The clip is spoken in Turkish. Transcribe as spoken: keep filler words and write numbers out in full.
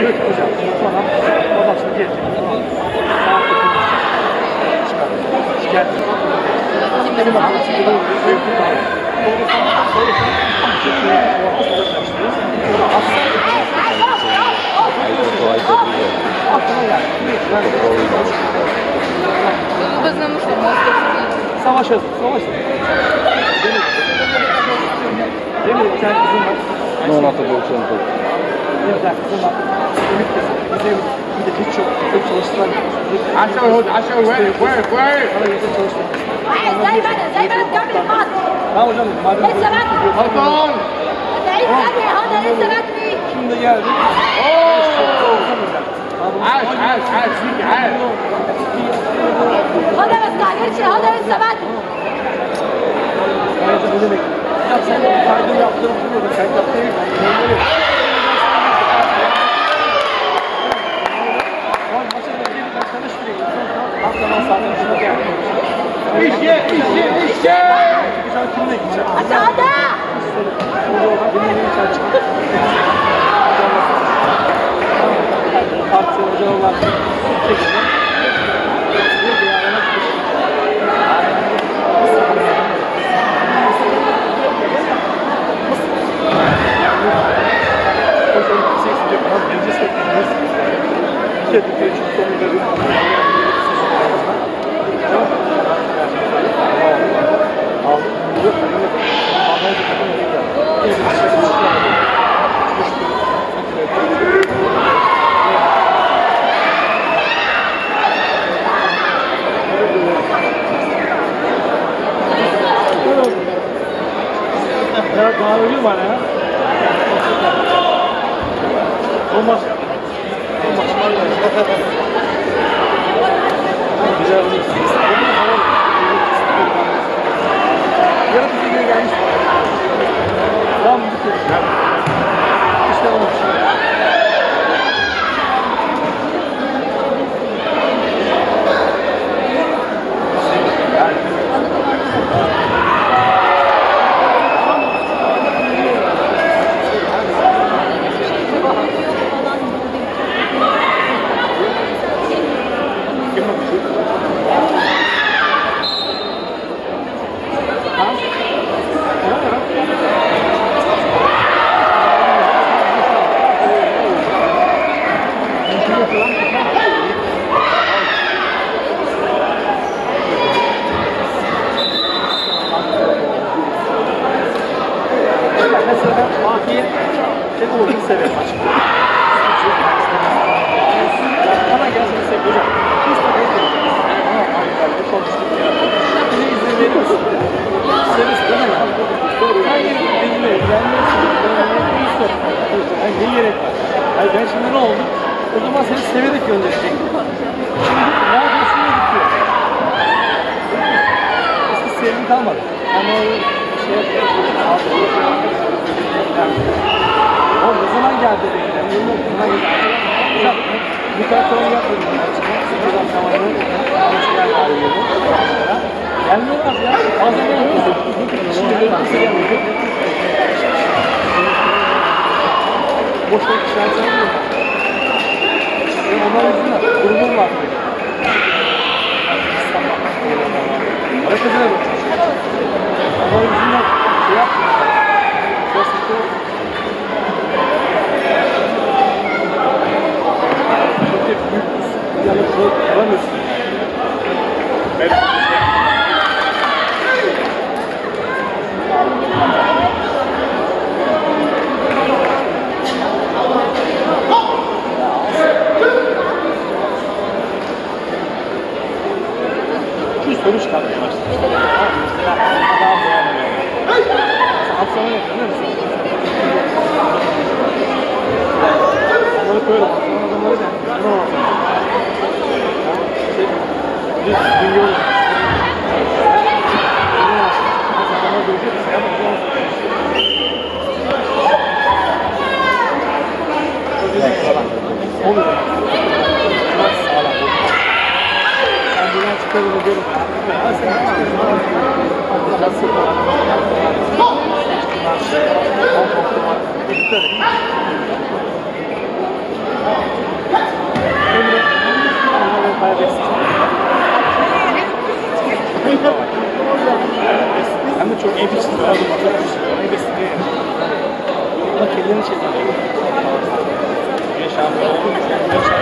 hocam. Sonra babam şimdi gelecek. Saat dokuz. Çıkar. Çıkar. Benim aklım şimdi böyle bir şey yok. Doğru sana söylesem. Çünkü o aslında çalıştırıyoruz. Sonra aslında aklıma geldi. Savaş hazır. Savaş hazır. Demir bir tane kızım var. Ne ona atabiliyorsun? Bir tane kızım var. Ümit kızım. Bizim bir de birçok çok çalıştıran. Aşağı aşağı ver ver ver. زي ما انا زي ما انا تكمل الماتش. Tamam hocam. Madem لسه بدري. Pardon. هتعيد ثانية هذا لسه بدري. Şimdi geldi. عاش عاش عاش فيك عاش. هذا ما استعجلش هذا لسه بدري. Evet bu demek. Ya sen kaydı yaptığını bilmiyordun. Kayıt yaptığını bilmiyordun. İşe işe işe. Hadi hadi. Daha ölüyor bana ya. Olmaz. Olmaz. Güzel olur. Yarın bize göre gelmiş. Tamam mı? İşte olmuş. Mesela Fatih'in senin oyunu severim açıkçası. Bana gelsene sevgilim. Biz de bekliyoruz. Ama Ankara'da konuştuk ya. Bize izin verir misin? Severiz değil mi? Her yerim benimle evlenmiyorsun. Ben ne sor. Yani ne gerek var? Hayır ben şimdi ne oldu? O zaman seni severek gönderecektim. Şimdi ne yapıyorsun diye gidiyor. Eski sevgim kalmadı. Ama şey yapıyoruz. O ne zaman geldi dedi. Ben bilmiyorum. Buna geldi. Bir karton yapmadım. Sıkıdan zamanı alışlar haliyle. Gelmiyorlar ya. Fazla gelmiyor. Şimdi böyle bir şey yapmıyor. Boşta kişiler sanmıyor. Ben onlar yüzünden grubum var. Hareketine bak. Onlar yüzünden şey yapmıyor. Çok büyük bir yanı kuramıyorsun. Evet. Şu soru çıkartmaya başladı. Mesela adam beğenmiyor. Aksana ne yapıyor musun? Adamları koyalım. Adamları beğenmiyor. Biz dünya olur. Adamlar görecek misin? Olur. Biraz sağlam. Ben buradan çıkarım ederim. Ben seni çıkarım. Nasıl falan. bayağı besliyor. Hem de çok iyi bir çizgi. Çok iyi besliyor. Ama kendini çiziyor. Yaşam.